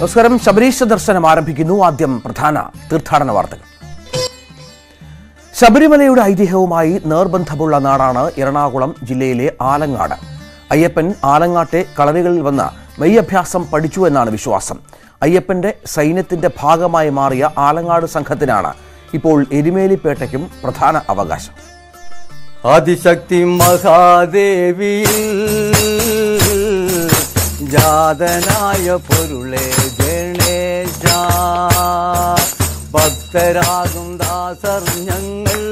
നമസ്കാരം. ശബരീശ ദർശനം ആരംഭിക്കുന്നു. ആദ്യം പ്രധാന തീർത്ഥാടന വാർത്തകൾ. ശബരിമലയുടെ ഐതിഹ്യവുമായി നേർബന്ധമുള്ള നാടാണ് എറണാകുളം ജില്ലയിലെ ആലങ്ങാട്. അയ്യപ്പൻ ആലങ്ങാട്ടെ കളരികളിൽ വന്ന് മെയ്യഭ്യാസം പഠിച്ചു എന്നാണ് വിശ്വാസം. അയ്യപ്പന്റെ സൈന്യത്തിന്റെ ഭാഗമായി മാറിയ ആലങ്ങാട് സംഘത്തിനാണ് ഇപ്പോൾ എരുമേലിപ്പേട്ടയ്ക്കും പ്രധാന അവകാശം. ആദിശക്തി മഹാദേവി ജാതനായ പൊരുളെ ഗണേശ, ഭക്തരാകും ദാസർ ഞങ്ങൾ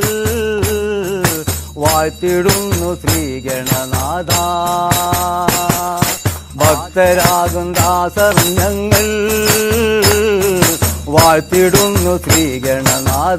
വാഴ്ത്തിടുന്നു ശ്രീഗണനാഥ. ഭക്തരാകും ദാസർ ഞങ്ങൾ വാഴ്ത്തിടുന്നു ശ്രീഗണനാഥ.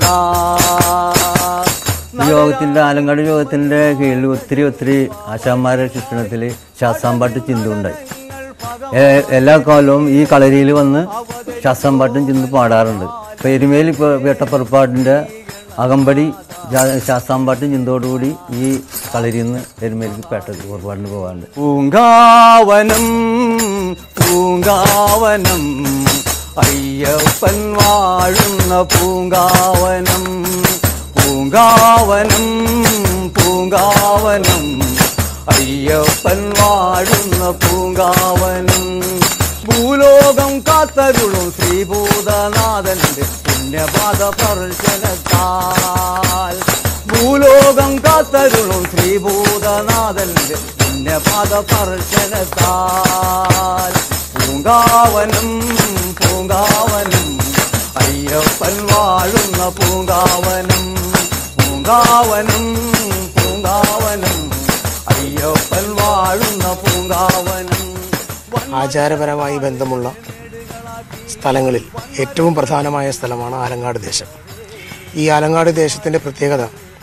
യോഗത്തിൻ്റെ ആലങ്ങാട് യോഗത്തിൻ്റെ കീഴിൽ ഒത്തിരി ആശാന്മാരുടെ ശിക്ഷണത്തിൽ ശാസ്താംപാട്ട് ചിന്തുണ്ടായി. എല്ലാ കാലവും ഈ കളരിയിൽ വന്ന് ശാസ്താംപാട്ടും ചിന്തു പാടാറുണ്ട്. ഇപ്പോൾ എരുമേലി വേട്ടപ്പുറപ്പാടിൻ്റെ അകമ്പടി ശാസ്താംപാട്ടും ചിന്തോടുകൂടി ഈ കളരിയിൽ നിന്ന് എരുമേലിക്ക് പുറപ്പാടിന് പോകാറുണ്ട്. പൂങ്കാവനം പൂങ്കാവനം അയ്യപ്പൻ വാഴുന്ന പൂങ്കാവനം. പൂങ്കാവനം പൂങ്കാവനം അയ്യപ്പൻ വാഴുന്ന പൂങ്കാവനം. ഭൂലോകം കാത്തരുളും ശ്രീഭൂതനാഥന്റെ പുണ്യപാദ സ്പർശനത്താൽ. ഭൂലോകം കാത്തരുളും ശ്രീഭൂതനാഥന്റെ പുണ്യപാദ സ്പർശനത്താൽ. പൂങ്കാവനം പൂങ്കാവനം അയ്യപ്പൻ വാഴുന്ന പൂങ്കാവനം. പൂങ്കാവനം പൂങ്കാവനം അയ്യപ്പൻ വാഴുന്ന പൂങ്കാവനം. ആചാരപരമായി ബന്ധമുള്ള സ്ഥലങ്ങളിൽ ഏറ്റവും പ്രധാനമായ സ്ഥലമാണ് ആലങ്ങാട് ദേശം. ഈ ആലങ്ങാട് ദേശത്തിൻ്റെ പ്രത്യേകത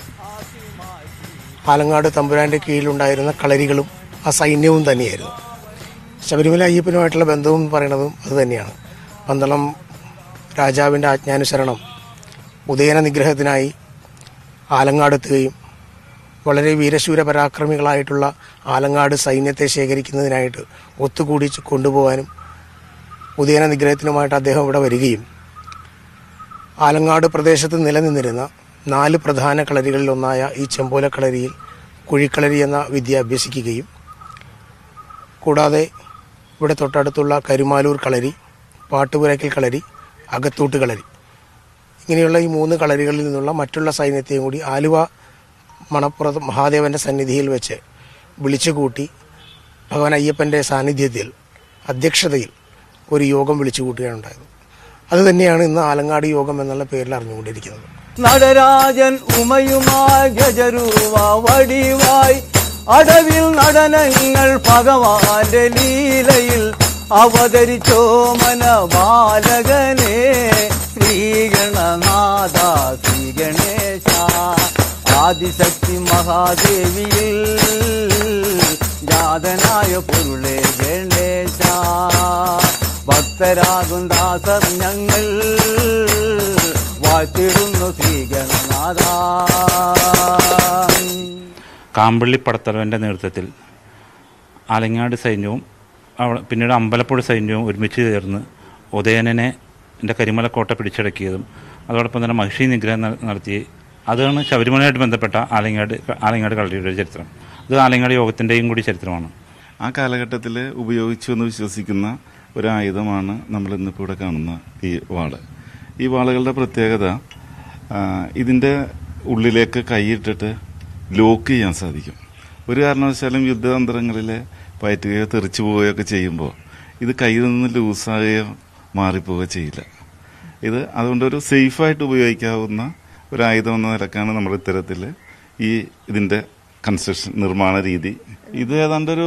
ആലങ്ങാട് തമ്പുരാൻ്റെ കീഴിലുണ്ടായിരുന്ന കളരികളും ആ സൈന്യവും തന്നെയായിരുന്നു. ശബരിമല അയ്യപ്പനുമായിട്ടുള്ള ബന്ധവും എന്ന് പറയുന്നതും അതുതന്നെയാണ്. പന്തളം രാജാവിൻ്റെ ആജ്ഞാനുസരണം ഉദയന നിഗ്രഹത്തിനായി ആലങ്ങാടെത്തുകയും വളരെ വീരശൂര പരാക്രമികളായിട്ടുള്ള ആലങ്ങാട് സൈന്യത്തെ ശേഖരിക്കുന്നതിനായിട്ട് ഒത്തുകൂടി കൊണ്ടുപോകാനും ഉദയന നിഗ്രഹത്തിനുമായിട്ട് അദ്ദേഹം ഇവിടെ വരികയും ആലങ്ങാട് പ്രദേശത്ത് നിലനിന്നിരുന്ന 4 പ്രധാന കളരികളിലൊന്നായ ഈ ചെമ്പോല കളരിയിൽ കുഴിക്കളരി എന്ന വിദ്യ അഭ്യസിക്കുകയും കൂടാതെ ഇവിടെ തൊട്ടടുത്തുള്ള കരുമാലൂർ കളരി, പാട്ടുപുരയ്ക്കൽ കളരി, അകത്തൂട്ട് കളരി, ഇങ്ങനെയുള്ള ഈ 3 കളരികളിൽ നിന്നുള്ള മറ്റുള്ള സൈന്യത്തെയും കൂടി ആലുവ മണപ്പുറത്ത് മഹാദേവൻ്റെ സന്നിധിയിൽ വെച്ച് വിളിച്ചുകൂട്ടി ഭഗവാൻ അയ്യപ്പൻ്റെ സാന്നിധ്യത്തിൽ അധ്യക്ഷതയിൽ ഒരു യോഗം വിളിച്ചുകൂട്ടുകയാണ് ഉണ്ടായത്. അതുതന്നെയാണ് ഇന്ന് ആലങ്ങാട് യോഗം എന്നുള്ള പേരിൽ അറിഞ്ഞുകൊണ്ടിരിക്കുന്നത്. നടരാജൻ ഉമയുമായി ഗജരൂപ വടിവായി അടവിൽ നടനങ്ങൾ ഭഗവാന്റെ ലീലയിൽ അവതരിച്ചോ മന ബാലകനെ. ശ്രീഗണനാഥ ശ്രീഗണേശ ആദിശക്തി മഹാദേവിയിൽ ജാതനായ പൊരുളെ ഗണേശ. ഭക്തരാകും ദാസർ ഞങ്ങൾ വാഴ്ത്തിടുന്നു ശ്രീഗണനാഥ. കാമ്പള്ളി പടത്തലവൻ്റെ നേതൃത്വത്തിൽ ആലങ്ങാട് സൈന്യവും പിന്നീട് അമ്പലപ്പുഴ സൈന്യവും ഒരുമിച്ച് ചേർന്ന് ഉദയനനെ കരിമലക്കോട്ട പിടിച്ചടക്കിയതും അതോടൊപ്പം തന്നെ മഹിഷി നിഗ്രഹം നടത്തി. അതാണ് ശബരിമലയായിട്ട് ബന്ധപ്പെട്ട ആലങ്ങാട് കളരിയുടെ ചരിത്രം. അത് ആലങ്ങാട് യോഗത്തിൻ്റെയും കൂടി ചരിത്രമാണ്. ആ കാലഘട്ടത്തിൽ ഉപയോഗിച്ചു എന്ന് വിശ്വസിക്കുന്ന ഒരായുധമാണ് നമ്മൾ ഇന്നിപ്പോൾ ഇവിടെ കാണുന്ന ഈ വാള്. ഈ വാളുകളുടെ പ്രത്യേകത ഇതിൻ്റെ ഉള്ളിലേക്ക് കൈയിട്ടിട്ട് ലോക്ക് ചെയ്യാൻ സാധിക്കും. ഒരു കാരണവശാലും യുദ്ധതന്ത്രങ്ങളിൽ പയറ്റുകയോ തെറിച്ചു പോവുകയൊക്കെ ചെയ്യുമ്പോൾ ഇത് കയ്യിൽ നിന്ന് ലൂസാകുകയോ മാറിപ്പോവുകയോ ചെയ്യില്ല. ഇത് അതുകൊണ്ടൊരു സേഫായിട്ട് ഉപയോഗിക്കാവുന്ന ഒരായുധം എന്ന നിലക്കാണ് നമ്മൾ ഇത്തരത്തിൽ ഇതിൻ്റെ കൺസ്ട്രക്ഷൻ നിർമ്മാണ രീതി. ഇത് ഏതാണ്ടൊരു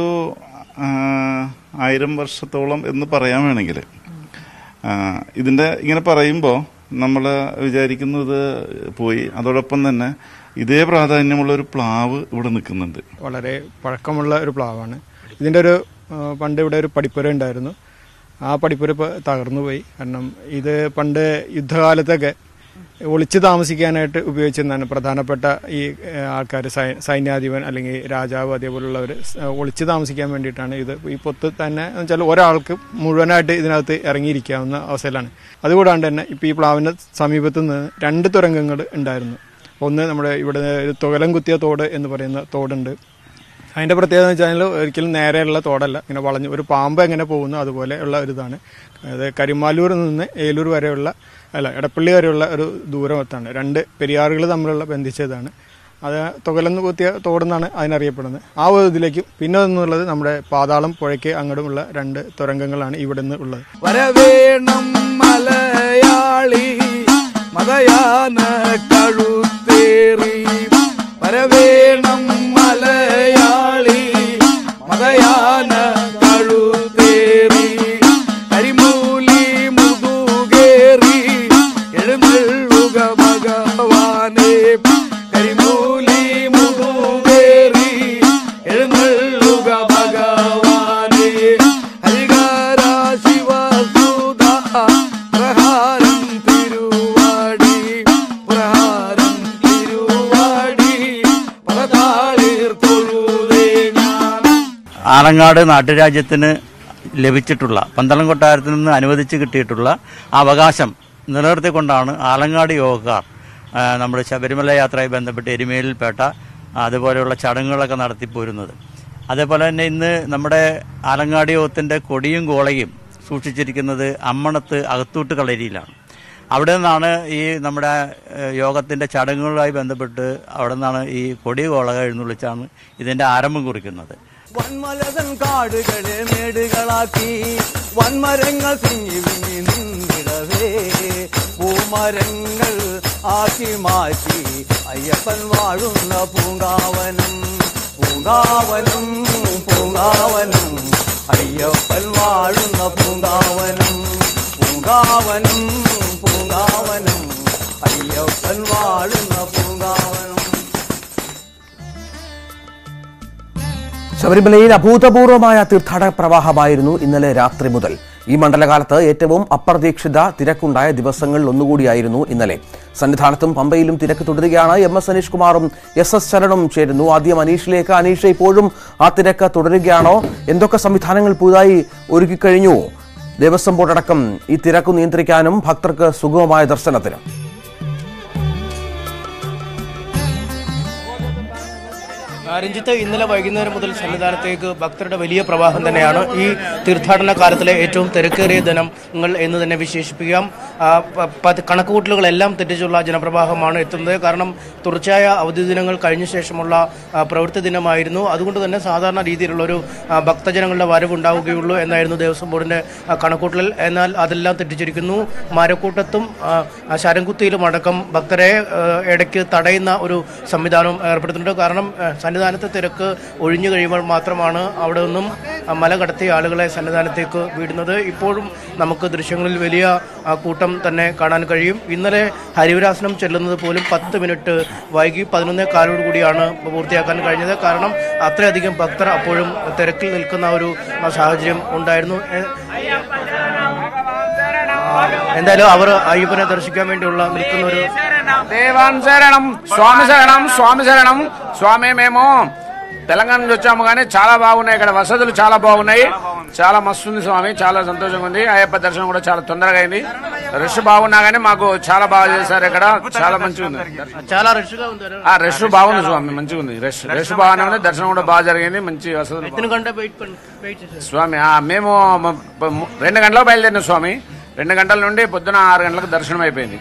1000 വർഷത്തോളം എന്ന് പറയാൻ വേണമെങ്കിൽ. ഇതിൻ്റെ ഇങ്ങനെ പറയുമ്പോൾ നമ്മൾ വിചാരിക്കുന്നത് പോയി. അതോടൊപ്പം തന്നെ ഇതേ പ്രാധാന്യമുള്ളൊരു പ്ലാവ് ഇവിടെ നിൽക്കുന്നുണ്ട്. വളരെ പഴക്കമുള്ള ഒരു പ്ലാവാണ്. ഇതിൻ്റെ പണ്ട് ഇവിടെ ഒരു പടിപ്പുര ഉണ്ടായിരുന്നു. ആ പടിപ്പുര ഇപ്പോൾ തകർന്നു പോയി. കാരണം ഇത് പണ്ട് യുദ്ധകാലത്തൊക്കെ ഒളിച്ചു താമസിക്കാനായിട്ട് ഉപയോഗിച്ചിരുന്നതാണ് പ്രധാനപ്പെട്ട ഈ ആൾക്കാർ, സൈന്യാധിപൻ അല്ലെങ്കിൽ രാജാവ് അതേപോലുള്ളവർ ഒളിച്ചു താമസിക്കാൻ വേണ്ടിയിട്ടാണ് ഇത്. ഈ പൊത്ത് തന്നെ എന്ന് വെച്ചാൽ ഒരാൾക്ക് മുഴുവനായിട്ട് ഇതിനകത്ത് ഇറങ്ങിയിരിക്കാവുന്ന അവസ്ഥയിലാണ്. അതുകൂടാണ്ട് തന്നെ ഇപ്പോൾ ഈ പ്ലാവിൻ്റെ സമീപത്ത് നിന്ന് 2 തുരങ്കങ്ങൾ ഉണ്ടായിരുന്നു. ഒന്ന് നമ്മുടെ ഇവിടെ തുകലം കുത്തിയ തോട് എന്ന് പറയുന്ന തോടുണ്ട്. അതിൻ്റെ പ്രത്യേകത എന്ന് വെച്ചാൽ ഒരിക്കലും നേരെയുള്ള തോടല്ല, ഇങ്ങനെ വളഞ്ഞ് ഒരു പാമ്പ് എങ്ങനെ പോകുന്നു അതുപോലെ ഉള്ള ഒരു ഇതാണ്. അതായത് കരിമാലൂരിൽ നിന്ന് ഏലൂർ വരെയുള്ള എടപ്പള്ളി വരെയുള്ള ഒരു ദൂരത്താണ് 2 പെരിയാറുകൾ തമ്മിലുള്ള ബന്ധിച്ചതാണ്. അത് തുകലെന്ന് കുത്തിയ തോടെന്നാണ് അതിനറിയപ്പെടുന്നത്. ആ ഒരു ഇതിലേക്കും പിന്നെ എന്നുള്ളത് നമ്മുടെ പാതാളം പുഴയ്ക്ക് അങ്ങോട്ടുമുള്ള 2 തുരങ്കങ്ങളാണ് ഇവിടെ നിന്ന് ഉള്ളത്. വരവേണം മലയാളി മതയാന കഴുത്തേറി, വരവേണം മലയാളി മതയാന കഴുത്തേറി, കരിമൂലി മുതുകേറി എഴുന്നള്ളുക ഭഗവാനേ, കരിമൂലി മുതുകേറി എഴുന്നള്ളുക ഭഗവാനേ, ഹരിഹര ശിവസുധ പ്രഹാരം തിരുവാടി, പ്രഹാരം തിരുവാടി പദതാളിർ തൊഴുതേ ഞാൻ. ആലങ്ങാട് നാട്ടുരാജ്യത്തിന് ലഭിച്ചിട്ടുള്ള പന്തളം കൊട്ടാരത്തിൽ നിന്ന് അനുവദിച്ച് കിട്ടിയിട്ടുള്ള അവകാശം നിലനിർത്തിക്കൊണ്ടാണ് ആലങ്ങാട് യോഗക്കാർ നമ്മുടെ ശബരിമല യാത്രയുമായി ബന്ധപ്പെട്ട് എരുമേലിൽപേട്ട അതുപോലെയുള്ള ചടങ്ങുകളൊക്കെ നടത്തിപ്പോരുന്നത്. അതേപോലെ തന്നെ ഇന്ന് നമ്മുടെ ആലങ്ങാട് യോഗത്തിൻ്റെ കൊടിയും ഗോളയും സൂക്ഷിച്ചിരിക്കുന്നത് അമ്മണത്ത് അകത്തൂട്ട് കളരിയിലാണ്. അവിടെ നിന്നാണ് ഈ നമ്മുടെ യോഗത്തിൻ്റെ ചടങ്ങുകളുമായി ബന്ധപ്പെട്ട് അവിടെ നിന്നാണ് ഈ കൊടി ഗോളക എഴുന്നള്ളിച്ചാണ് ഇതിൻ്റെ ആരംഭം കുറിക്കുന്നത്. വൻമലതൻ കാടുകളെ മേടുകളാക്കി വൻമരങ്ങൾ തിങ്ങി വിങ്ങി നിന്നിടവേ, പൂമരങ്ങൾ ആക്കി മാറ്റി അയ്യപ്പൻ വാഴുന്ന പൂങ്കാവനം, പൂങ്കാവനം പൂങ്കാവനം അയ്യപ്പൻ വാഴുന്ന പൂങ്കാവനം, പൂങ്കാവനം പൂങ്കാവനം അയ്യപ്പൻ വാഴുന്ന പൂങ്കാവനം. ശബരിമലയിൽ അഭൂതപൂർവമായ തീർത്ഥാടക പ്രവാഹമായിരുന്നു ഇന്നലെ രാത്രി മുതൽ. ഈ മണ്ഡലകാലത്ത് ഏറ്റവും അപ്രതീക്ഷിത തിരക്കുണ്ടായ ദിവസങ്ങളിൽ ഒന്നുകൂടിയായിരുന്നു ഇന്നലെ. സന്നിധാനത്തും പമ്പയിലും തിരക്ക് തുടരുകയാണ്. MS അനീഷ് കുമാറും SS ശരണും ചേരുന്നു. ആദ്യം അനീഷിലേക്ക്. അനീഷ്, ഇപ്പോഴും ആ തിരക്ക് തുടരുകയാണോ? എന്തൊക്കെ സംവിധാനങ്ങൾ പുതുതായി ഒരുക്കിക്കഴിഞ്ഞു ദേവസ്വം ബോർഡടക്കം ഈ തിരക്ക് നിയന്ത്രിക്കാനും ഭക്തർക്ക് സുഗമമായ ദർശനത്തിനും? രഞ്ജിത്ത്, ഇന്നലെ വൈകുന്നേരം മുതൽ സന്നിധാനത്തേക്ക് ഭക്തരുടെ വലിയ പ്രവാഹം തന്നെയാണ്. ഈ തീർത്ഥാടന കാലത്തിലെ ഏറ്റവും തിരക്കേറിയ ദിനങ്ങൾ എന്ന് തന്നെ വിശേഷിപ്പിക്കാം. കണക്കുകൂട്ടലുകളെല്ലാം തെറ്റിച്ചുള്ള ജനപ്രവാഹമാണ് എത്തുന്നത്. കാരണം തുടർച്ചയായ അവധി ദിനങ്ങൾ കഴിഞ്ഞ ശേഷമുള്ള പ്രവൃത്തി ദിനമായിരുന്നു. അതുകൊണ്ട് തന്നെ സാധാരണ രീതിയിലുള്ളൊരു ഭക്തജനങ്ങളുടെ വരവുണ്ടാവുകയുള്ളൂ എന്നായിരുന്നു ദേവസ്വം ബോർഡിൻ്റെ കണക്കൂട്ടൽ. എന്നാൽ അതെല്ലാം തെറ്റിച്ചിരിക്കുന്നു. മരക്കൂട്ടത്തും ശരംകുത്തിയിലും അടക്കം ഭക്തരെ ഇടയ്ക്ക് തടയുന്ന ഒരു സംവിധാനം ഏർപ്പെടുത്തുന്നുണ്ട്. കാരണം സന്നിധാനത്തെ തിരക്ക് ഒഴിഞ്ഞു കഴിയുമ്പോൾ മാത്രമാണ് അവിടെ നിന്നും മല കടത്തിയ ആളുകളെ സന്നിധാനത്തേക്ക് വിടുന്നത്. ഇപ്പോഴും നമുക്ക് ദൃശ്യങ്ങളിൽ വലിയ കൂട്ടം തന്നെ കാണാൻ കഴിയും. ഇന്നലെ ഹരിവരാസനം ചെല്ലുന്നത് പോലും 10 മിനിറ്റ് വൈകി 11:15 കൂടിയാണ് പൂർത്തിയാക്കാൻ കഴിഞ്ഞത്. കാരണം അത്രയധികം ഭക്തർ അപ്പോഴും തിരക്കിൽ നിൽക്കുന്ന ഒരു സാഹചര്യം ഉണ്ടായിരുന്നു. എന്തായാലും അവർ അയ്യപ്പനെ ദർശിക്കാൻ വേണ്ടിയുള്ള നിൽക്കുന്ന ഒരു దేవాన్ శరణం స్వామి శరణం స్వామి శరణం స్వామి మేము తెలంగాణ నుంచి వచ్చాము కానీ చాలా బాగున్నాయి. ఇక్కడ వసతులు చాలా బాగున్నాయి. చాలా మస్తు ఉంది స్వామి. చాలా సంతోషంగా ఉంది. అయ్యప్ప దర్శనం కూడా చాలా తొందరగా అయింది. రష్ బాగున్నా కానీ మాకు చాలా బాగా చేశారు. ఇక్కడ చాలా మంచిగా ఉంది. చాలా రష్ గా ఉంది. రష్ బాగుంది స్వామి. మంచిగా ఉంది. రష్ బాగానే ఉంది. దర్శనం కూడా బాగా జరిగింది. మంచి వసతులు స్వామి. మేము 2 గంటలకు బయలుదేరిన స్వామి. 2 గంటల నుండి పొద్దున 6 గంటలకు దర్శనం అయిపోయింది.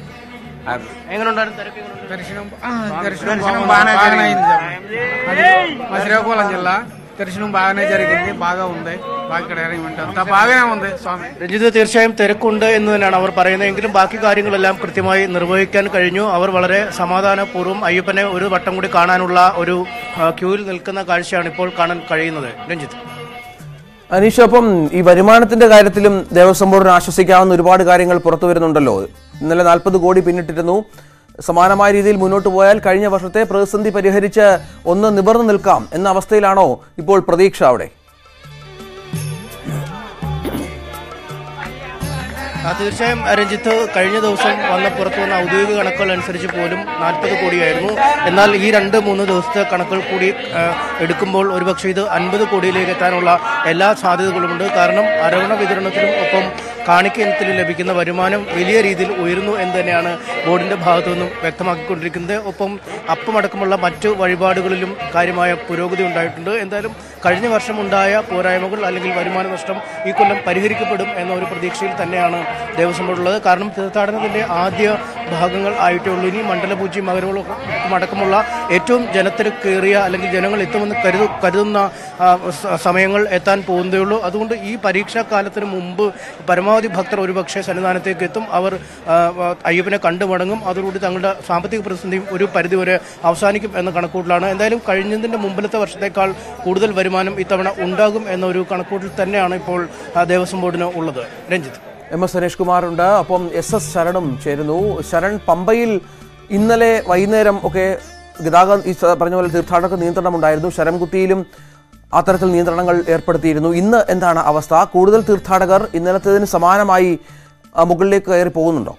దర్శనం బాగానే జరిగింది. మా శ్రీకాకుళం జిల్లా దర్శనం బాగానే జరిగింది. బాగా ఉంది. బాగానే ఉంది സ്വാമി. രഞ്ജിത്ത്, തീർച്ചയായും തിരക്കുണ്ട് എന്ന് തന്നെയാണ് അവർ പറയുന്നത്. എങ്കിലും ബാക്കി കാര്യങ്ങളെല്ലാം കൃത്യമായി നിർവഹിക്കാൻ കഴിഞ്ഞു. അവർ വളരെ സമാധാനപൂർവ്വം അയ്യപ്പനെ ഒരു വട്ടം കൂടി കാണാനുള്ള ഒരു ക്യൂവിൽ നിൽക്കുന്ന കാഴ്ചയാണ് ഇപ്പോൾ കാണാൻ കഴിയുന്നത്. രഞ്ജിത്ത്. അനീഷ്, അപ്പം ഈ വരുമാനത്തിന്റെ കാര്യത്തിലും ദേവസ്വം ബോർഡിന് ആശ്വസിക്കാവുന്ന ഒരുപാട് കാര്യങ്ങൾ പുറത്തു വരുന്നുണ്ടല്ലോ. ഇന്നലെ 40 കോടി പിന്നിട്ടിരുന്നു. സമാനമായ രീതിയിൽ മുന്നോട്ട് പോയാൽ കഴിഞ്ഞ വർഷത്തെ പ്രതിസന്ധി പരിഹരിച്ച് ഒന്ന് നിവർന്നു നിൽക്കാം എന്ന അവസ്ഥയിലാണോ ഇപ്പോൾ പ്രതീക്ഷ അവിടെ? തീർച്ചയായും രഞ്ജിത്ത്, കഴിഞ്ഞ ദിവസം പുറത്തു വന്ന ഔദ്യോഗിക കണക്കുകൾ അനുസരിച്ച് പോലും 40 കോടിയായിരുന്നു. എന്നാൽ ഈ 2-3 ദിവസത്തെ കണക്കുകൾ കൂടി എടുക്കുമ്പോൾ ഒരുപക്ഷെ ഇത് 50 കോടിയിലേക്ക് എത്താനുള്ള എല്ലാ സാധ്യതകളുമുണ്ട്. കാരണം അരവണ വിതരണത്തിനും ഒപ്പം കാണിക്ക ഇനത്തിൽ ലഭിക്കുന്ന വരുമാനം വലിയ രീതിയിൽ ഉയരുന്നു എന്ന് തന്നെയാണ് ബോർഡിന്റെ ഭാഗത്തു നിന്നും വ്യക്തമാക്കിക്കൊണ്ടിരിക്കുന്നത്. ഒപ്പം അപ്പമടക്കമുള്ള മറ്റു വഴിപാടുകളിലും കാര്യമായ പുരോഗതി ഉണ്ടായിട്ടുണ്ട്. എന്തായാലും കഴിഞ്ഞ വർഷം ഉണ്ടായ പോരായ്മകൾ അല്ലെങ്കിൽ വരുമാന നഷ്ടം ഈ കൊല്ലം പരിഹരിക്കപ്പെടും എന്ന ഒരു പ്രതീക്ഷയിൽ തന്നെയാണ് ദേവസ്വം ബോർഡുള്ളത്. കാരണം തീർത്ഥാടനത്തിന്റെ ആദ്യ ഭാഗങ്ങൾ ആയിട്ടേ ഉള്ളൂ. ഇനി മണ്ഡലപൂജയും മകരവിളക്കും അടക്കമുള്ള ഏറ്റവും ജനത്തിരക്കേറിയ അല്ലെങ്കിൽ ജനങ്ങൾ എത്തുമെന്ന് കരുതുന്ന സമയങ്ങൾ എത്താൻ പോകുന്നതേ ഉള്ളൂ. അതുകൊണ്ട് ഈ പരീക്ഷാ കാലത്തിന് മുമ്പ് പരമാവധി ഭക്തർ ഒരുപക്ഷെ സന്നിധാനത്തേക്ക് എത്തും. അവർ അയ്യപ്പനെ കണ്ടു മടങ്ങും. അതോടുകൂടി തങ്ങളുടെ സാമ്പത്തിക പ്രതിസന്ധിയും ഒരു പരിധിവരെ അവസാനിക്കും എന്ന കണക്കൂട്ടലാണ്. എന്തായാലും കഴിഞ്ഞതിൻ്റെ മുമ്പിലത്തെ വർഷത്തേക്കാൾ കൂടുതൽ വരുമാനം ഇത്തവണ ഉണ്ടാകും എന്നൊരു കണക്കൂട്ടൽ തന്നെയാണ് ഇപ്പോൾ ദേവസ്വം ബോർഡിന് ഉള്ളത്. രഞ്ജിത്ത്. MS സനേഷ് കുമാറുണ്ട്, ഒപ്പം SS ശരണും ചേരുന്നു. ശരൺ, പമ്പയിൽ ഇന്നലെ വൈകുന്നേരം ഒക്കെ ഗതാഗതം ഈ പറഞ്ഞ പോലെ തീർത്ഥാടക നിയന്ത്രണം ഉണ്ടായിരുന്നു. ശരംകുത്തിയിലും അത്തരത്തിൽ നിയന്ത്രണങ്ങൾ ഏർപ്പെടുത്തിയിരുന്നു. ഇന്ന് എന്താണ് അവസ്ഥ? കൂടുതൽ തീർത്ഥാടകർ ഇന്നലത്തേതിന് സമാനമായി മുകളിലേക്ക് കയറി പോകുന്നുണ്ടോ?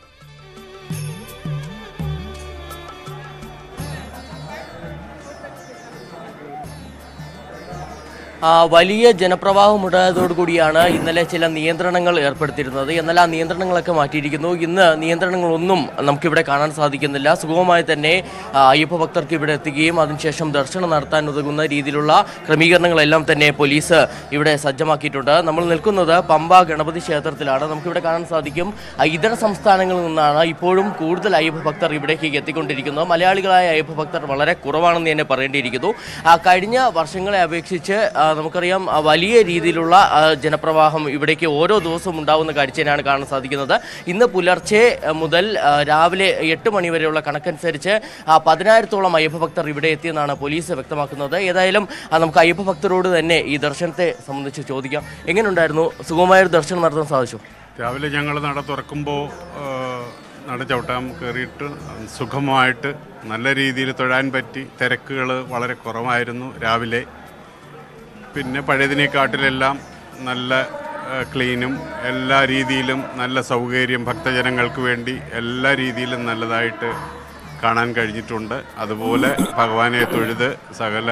വലിയ ജനപ്രവാഹമുണ്ടായതോടുകൂടിയാണ് ഇന്നലെ ചില നിയന്ത്രണങ്ങൾ ഏർപ്പെടുത്തിയിരുന്നത്. എന്നാൽ ആ നിയന്ത്രണങ്ങളൊക്കെ മാറ്റിയിരിക്കുന്നു. ഇന്ന് നിയന്ത്രണങ്ങളൊന്നും നമുക്കിവിടെ കാണാൻ സാധിക്കുന്നില്ല. സുഗമമായി തന്നെ അയ്യപ്പ ഭക്തർക്ക് ഇവിടെ എത്തുകയും അതിനുശേഷം ദർശനം നടത്താൻ ഉതകുന്ന രീതിയിലുള്ള ക്രമീകരണങ്ങളെല്ലാം തന്നെ പോലീസ് ഇവിടെ സജ്ജമാക്കിയിട്ടുണ്ട്. നമ്മൾ നിൽക്കുന്നത് പമ്പ ഗണപതി ക്ഷേത്രത്തിലാണ്. നമുക്കിവിടെ കാണാൻ സാധിക്കും ഇതര സംസ്ഥാനങ്ങളിൽ നിന്നാണ് ഇപ്പോഴും കൂടുതൽ അയ്യപ്പ ഭക്തർ ഇവിടേക്ക് എത്തിക്കൊണ്ടിരിക്കുന്നത്. മലയാളികളായ അയ്യപ്പ ഭക്തർ വളരെ കുറവാണെന്ന് തന്നെ പറയേണ്ടിയിരിക്കുന്നു. കഴിഞ്ഞ വർഷങ്ങളെ അപേക്ഷിച്ച് നമുക്കറിയാം വലിയ രീതിയിലുള്ള ജനപ്രവാഹം ഇവിടേക്ക് ഓരോ ദിവസവും ഉണ്ടാകുന്ന കാഴ്ചയാണ് കാണാൻ സാധിക്കുന്നത്. ഇന്ന് പുലർച്ചെ മുതൽ രാവിലെ 8 മണി വരെയുള്ള കണക്കനുസരിച്ച് 10,000-ഓളം അയ്യപ്പ ഭക്തർ ഇവിടെ എത്തിയെന്നാണ് പോലീസ് വ്യക്തമാക്കുന്നത്. ഏതായാലും നമുക്ക് അയ്യപ്പ ഭക്തരോട് തന്നെ ഈ ദർശനത്തെ സംബന്ധിച്ച് ചോദിക്കാം. എങ്ങനെയുണ്ടായിരുന്നു? സുഗമമായൊരു ദർശനം നടത്താൻ സാധിച്ചു? രാവിലെ ഞങ്ങൾ നട തുറക്കുമ്പോൾ നട ചവിട്ടാൻ കയറിയിട്ട് സുഖമായിട്ട് നല്ല രീതിയിൽ തൊഴാൻ പറ്റി. തിരക്കുകൾ വളരെ കുറവായിരുന്നു രാവിലെ. പിന്നെ പഴയതിനെക്കാട്ടിലെല്ലാം നല്ല ക്ലീനും എല്ലാ രീതിയിലും നല്ല സൗകര്യം ഭക്തജനങ്ങൾക്ക് വേണ്ടി എല്ലാ രീതിയിലും നല്ലതായിട്ട് കാണാൻ കഴിഞ്ഞിട്ടുണ്ട്. അതുപോലെ ഭഗവാനെ തൊഴുത് സകല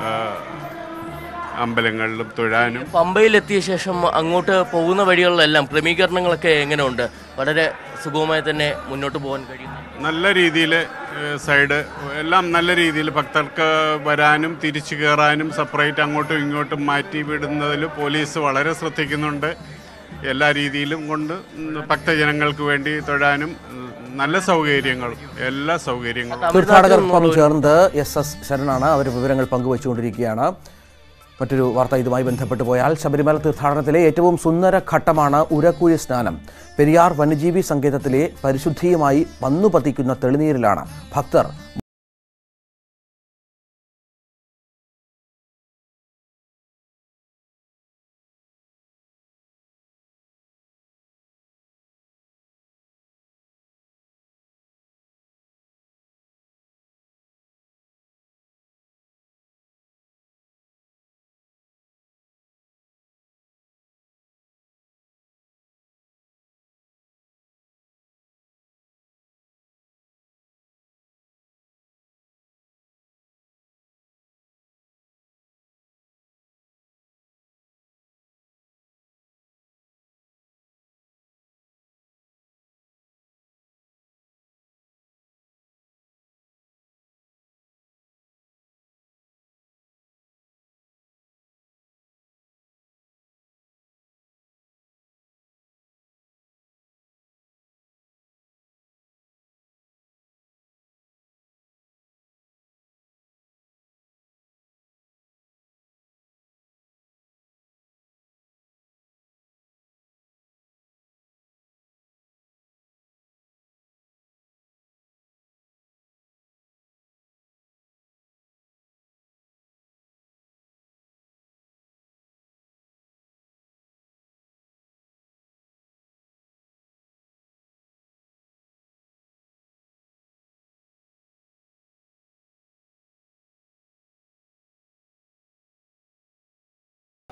അമ്പലങ്ങളിലും തൊഴാനും. പമ്പയിലെത്തിയ ശേഷം അങ്ങോട്ട് പോകുന്ന വഴികളിലെല്ലാം ക്രമീകരണങ്ങളൊക്കെ എങ്ങനെയുണ്ട്? വളരെ സുഗമമായി തന്നെ മുന്നോട്ട് പോകാൻ കഴിയുന്നു. നല്ല രീതിയിൽ സൈഡ് എല്ലാം നല്ല രീതിയിൽ ഭക്തർക്ക് വരാനും തിരിച്ചു കയറാനും സെപ്പറേറ്റ് അങ്ങോട്ടും ഇങ്ങോട്ടും മാറ്റി വിടുന്നതിൽ പോലീസ് വളരെ ശ്രദ്ധിക്കുന്നുണ്ട്. എല്ലാ രീതിയിലും കൊണ്ട് ഭക്തജനങ്ങൾക്ക് വേണ്ടി തൊഴാനും നല്ല സൗകര്യങ്ങളും എല്ലാ സൗകര്യങ്ങളും. തീർത്ഥാടകർക്കൊപ്പം ചേർന്നത് SS ശരണാണ്. അവർ വിവരങ്ങൾ പങ്കുവച്ചുകൊണ്ടിരിക്കുകയാണ്. മറ്റൊരു വാർത്ത ഇതുമായി ബന്ധപ്പെട്ട് പോയാൽ ശബരിമല തീർത്ഥാടനത്തിലെ ഏറ്റവും സുന്ദര ഘട്ടമാണ് ഉരക്കുഴി സ്നാനം. പെരിയാർ വന്യജീവി സങ്കേതത്തിലെ പരിശുദ്ധിയുമായി വന്നുപതിക്കുന്ന തെളിനീരിലാണ് ഭക്തർ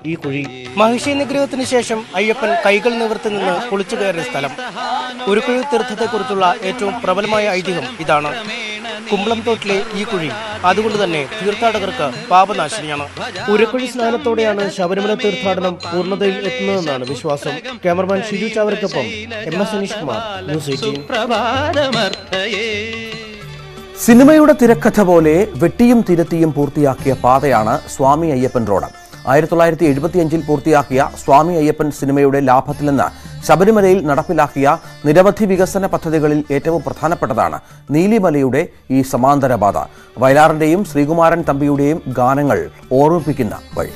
ഈ കുഴി. മഹിഷി നിഗ്രഹത്തിന് ശേഷം അയ്യപ്പൻ കൈകൾ നിവർത്തി നിന്ന് കുളിച്ചു കയറിയ സ്ഥലം. ഉരുക്കുഴി തീർത്ഥത്തെക്കുറിച്ചുള്ള ഏറ്റവും പ്രബലമായ ഐതിഹ്യം ഇതാണ്. കുമ്പളംതോട്ടിലെ ഈ കുഴി അതുകൊണ്ട് തന്നെ തീർത്ഥാടകർക്ക് പാപനാശിനിയാണ്. ഉരുക്കുഴി സ്നാനത്തോടെയാണ് ശബരിമല തീർത്ഥാടനം പൂർണ്ണതയിൽ എത്തുന്നതെന്നാണ് വിശ്വാസം. ക്യാമറമാൻ ഷിജു ചാവരക്കൊപ്പം MS അനീഷ് കുമാർ, ന്യൂസ് 18. സിനിമയുടെ തിരക്കഥ പോലെ വെട്ടിയും തിരുത്തിയും പൂർത്തിയാക്കിയ പാതയാണ് സ്വാമി അയ്യപ്പൻ റോഡ്. 1975 പൂർത്തിയാക്കിയ സ്വാമി അയ്യപ്പൻ സിനിമയുടെ ലാഭത്തിൽ നിന്ന് ശബരിമലയിൽ നടപ്പിലാക്കിയ നിരവധി വികസന പദ്ധതികളിൽ ഏറ്റവും പ്രധാനപ്പെട്ടതാണ് നീലിമലയുടെ ഈ സമാന്തര പാത. വയലാറിന്റെയും ശ്രീകുമാരൻ തമ്പിയുടെയും ഗാനങ്ങൾ ഓർമ്മിപ്പിക്കുന്ന വഴി.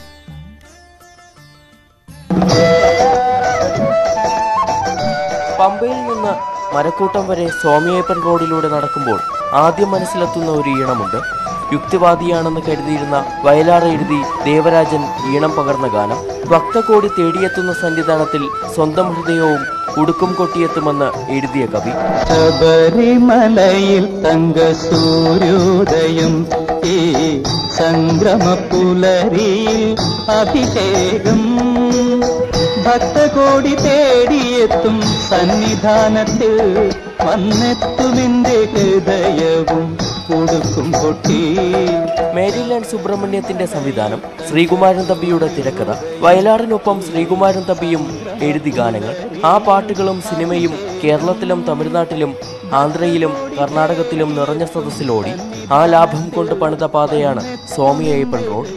പമ്പയിൽ നിന്ന് മരക്കൂട്ടം വരെ സ്വാമി അയ്യപ്പൻ റോഡിലൂടെ നടക്കുമ്പോൾ ആദ്യം മനസ്സിലെത്തുന്ന ഒരു ഈണമുണ്ട്. യുക്തിവാദിയാണെന്ന് കരുതിയിരുന്ന വയലാർ എഴുതി ദേവരാജൻ ഈണം പകർന്ന ഗാനം. ഭക്തകോടി തേടിയെത്തുന്ന സന്നിധാനത്തിൽ സ്വന്തം ഹൃദയവും ഉടുക്കും കൊട്ടിയെത്തുമെന്ന് എഴുതിയ കവി. ശബരിമലയിൽ തങ്ക സൂര്യോദയം ഈ സംഗ്രമ പുലരിയിൽ അഭിഷേകം ഭക്തകോടി തേടിയെത്തും സന്നിധാനത്തിൽ വന്നെത്തുമെന്റെ ഹൃദയവും ഉടുക്കും കൊട്ടി. മേരിലാൻഡ് സുബ്രഹ്മണ്യത്തിന്റെ സംവിധാനം, ശ്രീകുമാരൻ തമ്പിയുടെ തിരക്കഥ, വയലാറിനൊപ്പം ശ്രീകുമാരൻ തമ്പിയും എഴുതി ഗാനങ്ങൾ. ആ പാട്ടുകളും സിനിമയും കേരളത്തിലും തമിഴ്നാട്ടിലും ആന്ധ്രയിലും കർണാടകത്തിലും നിറഞ്ഞ സദസ്സിലോടി. ആ ലാഭം കൊണ്ട് പണിത പാതയാണ് സ്വാമി അയ്യപ്പൻ റോഡ്.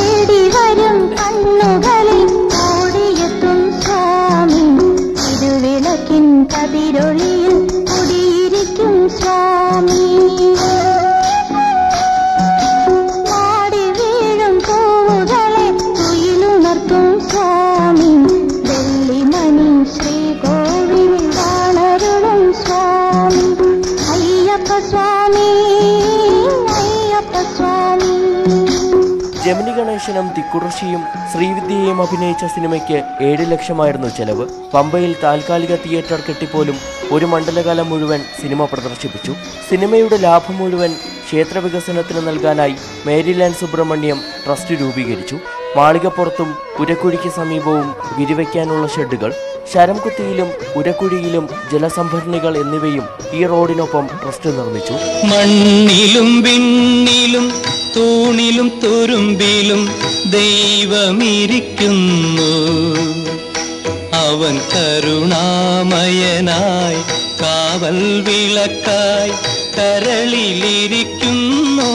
ജമിനി ഗണേശനും തിക്കുറിശിയും ശ്രീവിദ്യയും അഭിനയിച്ച സിനിമയ്ക്ക് 7 ലക്ഷമായിരുന്നു ചെലവ്. പമ്പയിൽ താൽക്കാലിക തിയേറ്റർ കെട്ടിപ്പോലും ഒരു മണ്ഡലകാലം മുഴുവൻ സിനിമ പ്രദർശിപ്പിച്ചു. സിനിമയുടെ ലാഭം മുഴുവൻ ക്ഷേത്ര വികസനത്തിന് നൽകാനായി മേരിലാൻഡ് സുബ്രഹ്മണ്യം ട്രസ്റ്റ് രൂപീകരിച്ചു. മാളികപ്പുറത്തും ഉരക്കുഴിക്ക് സമീപവും വിരിവയ്ക്കാനുള്ള ഷെഡുകൾ, ശരംകുത്തിയിലും ഉരക്കുഴിയിലും ജലസംഭരണികൾ എന്നിവയും ഈ റോഡിനൊപ്പം ട്രസ്റ്റ് നിർമ്മിച്ചു. മണ്ണിലും വിണ്ണിലും തൂണിലും തുരുമ്പിലും ദൈവമിരിക്കുന്നു. അവൻ കരുണാമയനായി കാവൽ വിളക്കായി കരളിലിരിക്കുന്നു.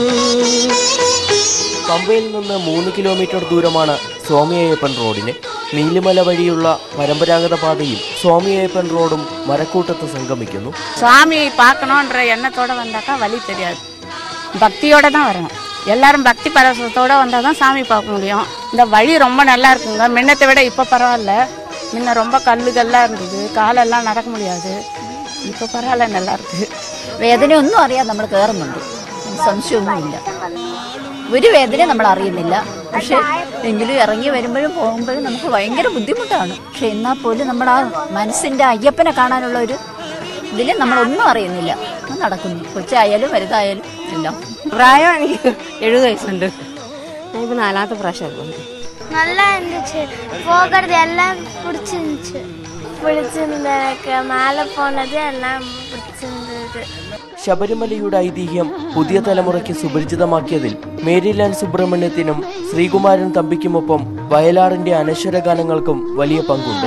പമ്പയിൽ നിന്ന് 3 കിലോമീറ്റർ ദൂരമാണ് സ്വാമി അയ്യപ്പൻ റോഡിന്. നീലിമല വഴിയുള്ള പരമ്പരാഗത പാതയും സ്വാമി അയ്യപ്പൻ റോഡും മരക്കൂട്ടത്ത് സംഗമിക്കുന്നു. சுவாமியை பார்க்கணுன்ற எண்ணத்தோட வந்தாக்கா வழி தெரியாது, பக்தியோட தான் வரணும். எல்லாரும் பக்தி பரவசத்தோட வந்தால் தான் சாமி பார்க்க முடியும். இந்த வழி ரொம்ப நல்லா இருக்குங்க. முன்னத்தை விட இப்போ பரவாயில்ல. முன்ன ரொம்ப கல்லுகள்லாம் இருந்தது, காலெல்லாம் நடக்க முடியாது. ഇപ്പോൾ പരവായില്ല, നല്ല ഇருக்கு. വേദനയൊന്നും അറിയാൻ നമ്മൾ കയറുന്നുണ്ട്, സംശയമൊന്നുമില്ല. ഒരു വേദന നമ്മൾ അറിയുന്നില്ല. പക്ഷെ എങ്കിലും ഇറങ്ങി വരുമ്പോഴും പോകുമ്പോഴും നമുക്ക് ഭയങ്കര ബുദ്ധിമുട്ടാണ്. പക്ഷെ എന്നാൽ പോലും നമ്മുടെ ആ മനസ്സിൻ്റെ അയ്യപ്പനെ കാണാനുള്ള ഒരു ഇതിൽ നമ്മളൊന്നും അറിയുന്നില്ല. നടക്കുന്നു, കൊച്ചായാലും വലുതായാലും എല്ലാം. പ്രായം എനിക്ക് 70 വയസ്സുണ്ട്. ഇപ്പോൾ 4ാമത്തെ പ്രാവശ്യം. நல்லா இருந்துச்சு, போகிறது எல்லாம் பிடிச்சிருந்துச்சு. பிடிச்சிருந்த எனக்கு மேலே போனது எல்லாம் பிடிச்சிருந்தது. ശബരിമലയുടെ ഐതിഹ്യം പുതിയ തലമുറയ്ക്ക് സുപരിചിതമാക്കിയതിൽ മേരിലാൻഡ് സുബ്രഹ്മണ്യത്തിനും ശ്രീകുമാരൻ തമ്പിക്കുമൊപ്പം വയലാറിന്റെ അനശ്വര ഗാനങ്ങൾക്കും വലിയ പങ്കുണ്ട്.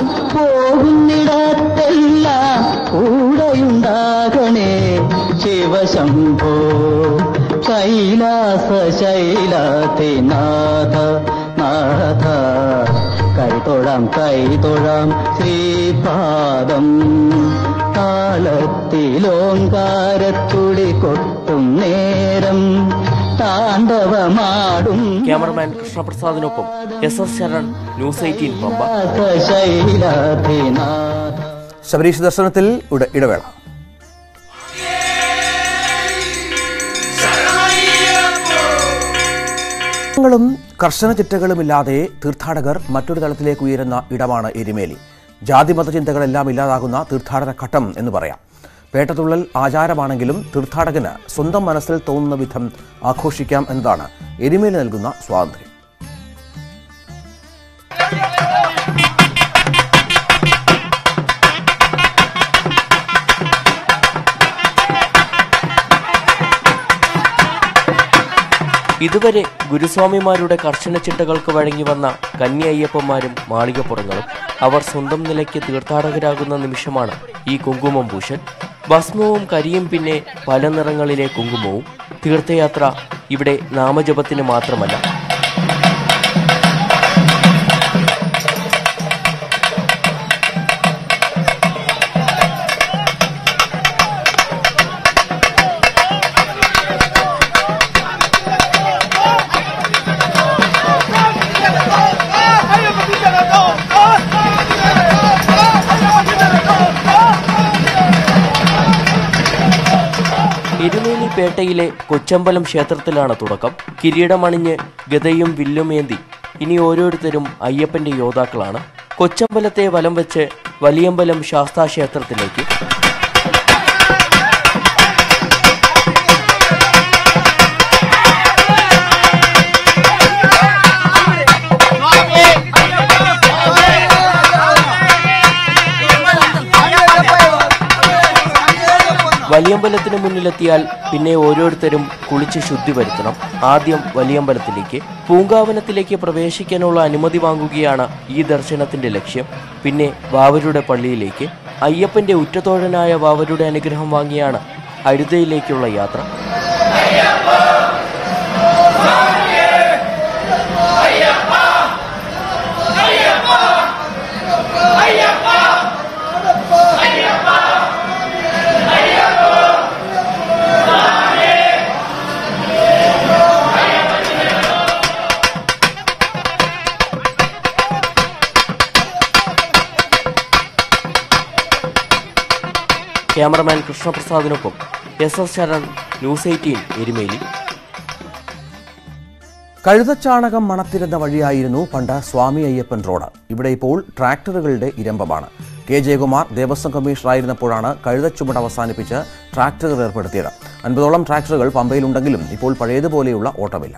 കൂടെയുണ്ടാകണേ ശിവശംഭോ കൈലാസ ശൈലാതിനാഥ നാഥ കൈതൊഴാം കൈതൊഴാം ശ്രീപാദം താളത്തിലോങ്കാരത്തുടി കൊട്ടും നേരം താണ്ഡവമാടും. ക്യാമറമാൻ കൃഷ്ണപ്രസാദിനൊപ്പം SS ശരൺ, ന്യൂസ് 18 പമ്പ. ശബരീശ ദർശനത്തിൽ ഇടവേള. ും കർശന ചിട്ടകളുമില്ലാതെ തീർത്ഥാടകർ മറ്റൊരു തലത്തിലേക്ക് ഉയരുന്ന ഇടമാണ് എരുമേലി. ജാതിമത ചിന്തകളെല്ലാം ഇല്ലാതാകുന്ന തീർത്ഥാടന ഘട്ടം എന്ന് പറയാം. പേട്ടതുള്ളൽ ആചാരമാണെങ്കിലും തീർത്ഥാടകന് സ്വന്തം മനസ്സിൽ തോന്നുന്ന വിധം ആഘോഷിക്കാം എന്നതാണ് എരുമേലി നൽകുന്ന സ്വാതന്ത്ര്യം. ഇതുവരെ ഗുരുസ്വാമിമാരുടെ കർശന ചിട്ടകൾക്ക് വഴങ്ങി വന്ന കന്നി അയ്യപ്പന്മാരും മാളികപ്പുറങ്ങളും അവർ സ്വന്തം നിലയ്ക്ക് തീർത്ഥാടകരാകുന്ന നിമിഷമാണ് ഈ കുങ്കുമം പൂശൽ. ഭസ്മവും കരിയും പിന്നെ പല നിറങ്ങളിലെ കുങ്കുമവും. തീർത്ഥയാത്ര ഇവിടെ നാമജപത്തിന് മാത്രമല്ല. എരുമേലിപേട്ടയിലെ കൊച്ചമ്പലം ക്ഷേത്രത്തിലാണ് തുടക്കം. കിരീടമണിഞ്ഞ് ഗദയും വില്ലുമേന്തി ഇനി ഓരോരുത്തരും അയ്യപ്പന്റെ യോദ്ധാക്കളാണ്. കൊച്ചമ്പലത്തെ വലം വെച്ച് വലിയമ്പലം ശാസ്താക്ഷേത്രത്തിലേക്ക്. വലിയമ്പലത്തിന് മുന്നിലെത്തിയാൽ പിന്നെ ഓരോരുത്തരും കുളിച്ച് ശുദ്ധി വരുത്തണം. ആദ്യം വലിയമ്പലത്തിലേക്ക്, പൂങ്കാവനത്തിലേക്ക് പ്രവേശിക്കാനുള്ള അനുമതി വാങ്ങുകയാണ് ഈ ദർശനത്തിന്റെ ലക്ഷ്യം. പിന്നെ വാവരുടെ പള്ളിയിലേക്ക്. അയ്യപ്പന്റെ ഉറ്റതോഴനായ വാവരുടെ അനുഗ്രഹം വാങ്ങിയാണ് അഴുതയിലേക്കുള്ള യാത്ര. ക്യാമറമാൻ കൃഷ്ണപ്രസാദിനൊപ്പം എസ് ശരൺ, ന്യൂസ് 18 എരുമേലി. കഴുതച്ചാണകം മണത്തിരുന്ന വഴിയായിരുന്നു പണ്ട് സ്വാമി അയ്യപ്പൻ റോഡ്. ഇവിടെ ഇപ്പോൾ ട്രാക്ടറുകളുടെ ഇരമ്പമാണ്. കെ ജയകുമാർ ദേവസ്വം കമ്മീഷണറായിരുന്നപ്പോഴാണ് കഴുതച്ചുമട് അവസാനിപ്പിച്ച് ട്രാക്ടറുകൾ ഏർപ്പെടുത്തിയത്. 50ഓളം ട്രാക്ടറുകൾ പമ്പയിലുണ്ടെങ്കിലും ഇപ്പോൾ പഴയതുപോലെയുള്ള ഓട്ടമില്ല.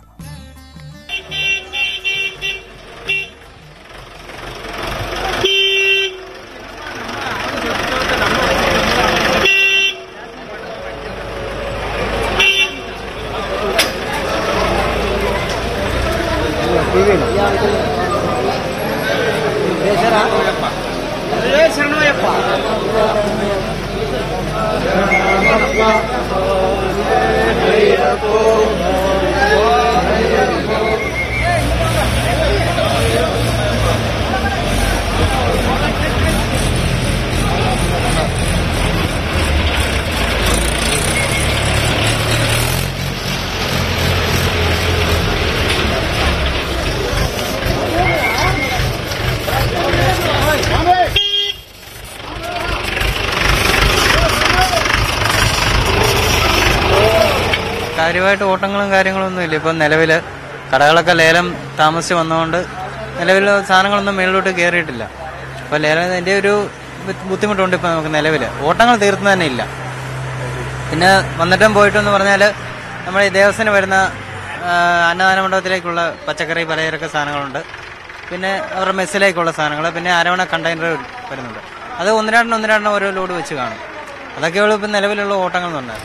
കാര്യമായിട്ട് ഓട്ടങ്ങളും കാര്യങ്ങളൊന്നും ഇല്ല. ഇപ്പം നിലവിൽ കടകളൊക്കെ ലേലം താമസിച്ച് വന്നതുകൊണ്ട് നിലവിൽ സാധനങ്ങളൊന്നും മേളിലോട്ട് കയറിയിട്ടില്ല. അപ്പോൾ ലേലത്തിൻ്റെ ഒരു ബുദ്ധിമുട്ടുണ്ട്. ഇപ്പം നമുക്ക് നിലവിൽ ഓട്ടങ്ങൾ തീർന്നു തന്നെ ഇല്ല. പിന്നെ വന്നിട്ടും പോയിട്ടെന്ന് പറഞ്ഞാൽ നമ്മുടെ ഈ ദേവസ്വത്തിന് വരുന്ന അന്നദാന മണ്ഡപത്തിലേക്കുള്ള പച്ചക്കറി പലചരക്ക് സാധനങ്ങളുണ്ട്. പിന്നെ അവരുടെ മെസ്സിലേക്കുള്ള സാധനങ്ങൾ, പിന്നെ അരവണ കണ്ടെയ്നർ വരുന്നുണ്ട്. അത് ഒന്നിരണ്ടെണ്ണം ഓരോ ലോഡ് വെച്ച് കാണും. അതൊക്കെയുള്ളൂ ഇപ്പം നിലവിലുള്ള ഓട്ടങ്ങൾ എന്ന് പറഞ്ഞാൽ.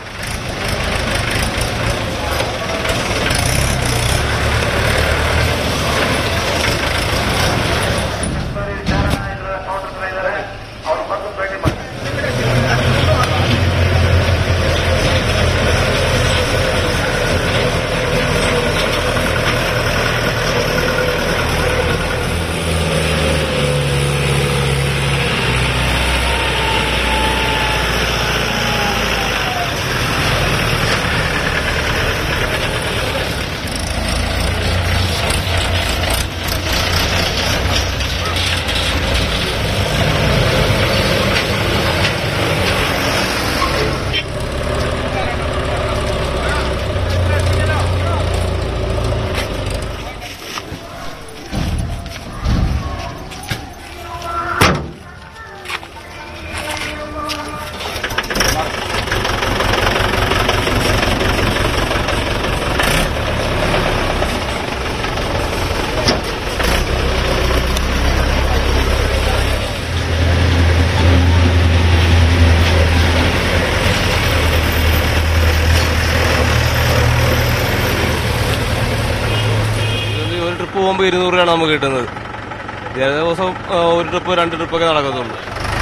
പോകുമ്പോൾ 200 രൂപയാണ് നമുക്ക് കിട്ടുന്നത്. ചില ദിവസം 1 ട്രിപ്പ് 2 ട്രിപ്പൊക്കെ നടക്കത്തുള്ളൂ.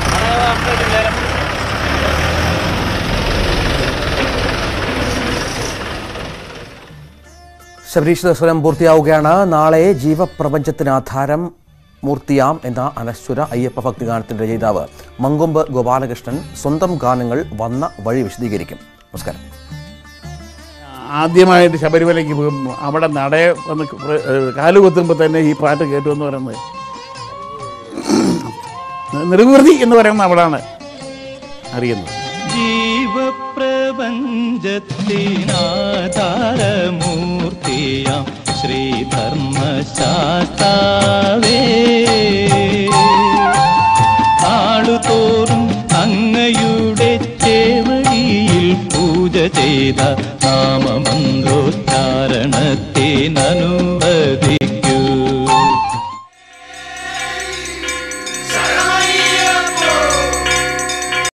ശബരീഷ് ദർശനം പൂർത്തിയാവുകയാണ്. നാളെ ജീവപ്രപഞ്ചത്തിന് ആധാരം മൂർത്തിയാം എന്ന അനശ്വര അയ്യപ്പ ഭക്തി ഗാനത്തിന്റെ രചയിതാവ് മങ്കൊമ്പ് ഗോപാലകൃഷ്ണൻ സ്വന്തം ഗാനങ്ങൾ വന്ന വഴി വിശദീകരിക്കും. നമസ്കാരം. ആദ്യമായിട്ട് ശബരിമലയ്ക്ക് പോകുമ്പോൾ അവിടെ നടയെ വന്ന് കാലുകുത്തുമ്പോൾ തന്നെ ഈ പാട്ട് കേട്ടു എന്ന് പറയുന്നത് നിർവൃതി എന്ന് പറയുന്ന അവിടാണ് അറിയുന്നത്. ജീവപ്രപഞ്ചത്തിനാധാരമൂർത്തിയാം ശ്രീധർമ്മശാസ്താവേ, നാളുതോറും അങ്ങയുടെ ചേവടിയിൽ പൂജ ചെയ്ത